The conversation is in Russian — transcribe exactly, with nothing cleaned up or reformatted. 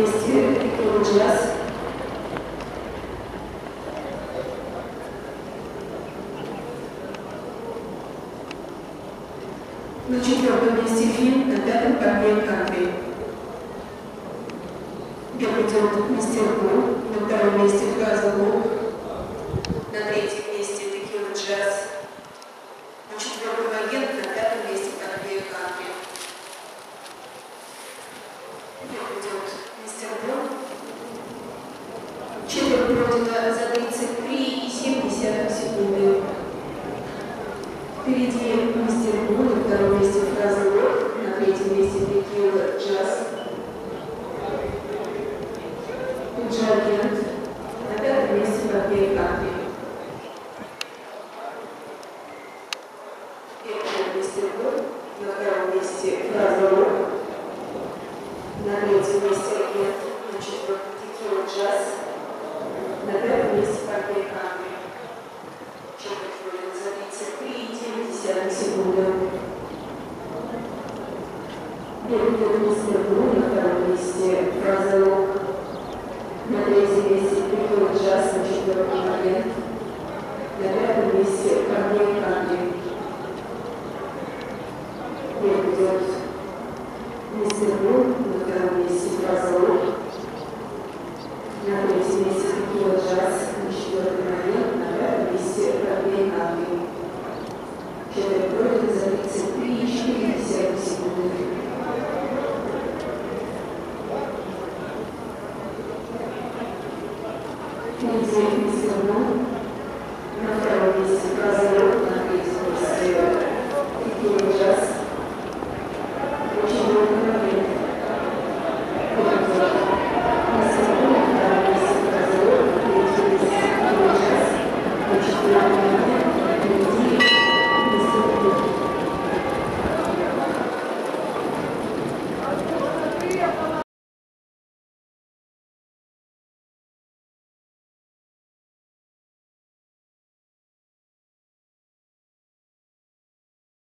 месте текила джаз. На четвертом месте фильм, на пятом парней кантри. Где придет мистер Бул, на втором месте фраза Бул, на третьем месте текила джаз, на четвертом агент, на пятом месте парней кантри. Где придет мистер Бул. Четверть пройдено за тридцать три и семь десятых секунды. Впереди мистер Бул, на втором месте фраза Лок, на третьем месте текила джаз. Джагент, на пятом месте парней кантри. Первый мистер Бул, на втором месте фраза Лок, на третьем месте агент, на четвертом текила джаз. На пятом месте парней кантри. Четверть пройдено за тридцать три и девять десятых секунды. Первый мистер Бул, на втором месте фраза Лок, на третьем месте текила джаз, на четвертом агент, на пятом месте парней кантри. Первый идет мистер Бул, на втором месте фраза Лок, на третьем месте текила джаз, на четвертом агент, на пятом месте парней кантри. Четверть пройдено за тридцать три и четыре десятых секунды. Впереди мистер Бул,